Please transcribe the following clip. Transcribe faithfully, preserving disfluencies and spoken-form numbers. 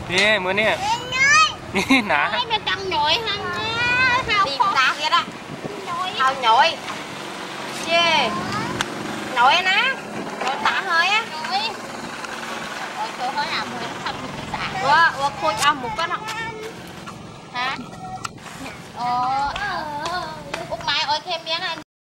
nè mưa nè nã nó trong nhồi hăng hao đi ta kia đó hao nhồi chê nhồi ná nhồi tả hơi á nhồi rồi tôi hỏi làm rồi nó thăm cái xã qua qua khôi ao một cái đó hả ờ út mai ơi thêm miếng anh